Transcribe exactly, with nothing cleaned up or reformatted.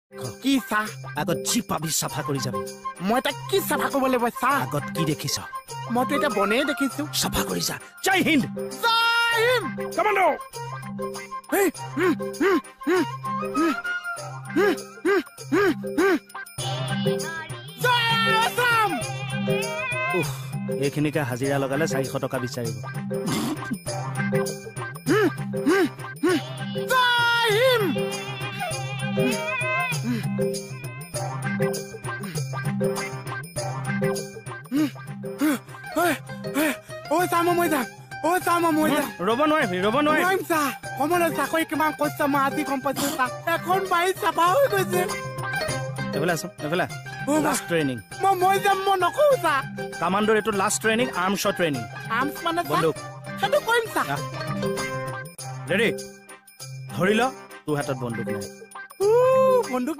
কি চা আগত যি পাবি চাফা কৰি যাবি মই তাক কি চাফা কৰিব লাগিব চা আগত কি দেখিছ মইতো এতিয়া বনেই দেখিছো চাফা কৰি যা জয় হিন্দ জয় হিন্দ কমাণ্ডো এই হুম হুম হুম হুম হুম হুম হুম জয় আসাম উফ এইখিনিকে হাজিৰা লগালে চাৰিশ টকা বিচাৰিব জয় হিন্দ ঐ চা মই যাম ঐ চা মই যাম ৰ'ব নোৱাৰিবি ৰ'ব নোৱাৰিবি চা কমলৰ চাকৰি কিমান কষ্ট মই আজি গম পাইছো চা এখন বাৰী চাফা হৈ গৈছে এইফালে আছো এইফালে লাষ্ট ট্ৰেইনিং মই মই যাম মই নকওঁ চা কামাণ্ডোৰ এইটো লাষ্ট ট্ৰেইনিং আৰ্মছৰ ট্ৰেইনিং আৰ্মছ মানে বন্দুক সেইটো কৰিম চা ৰেডি ধৰি ল তোৰ হাতত বন্দুক নাই বন্দুক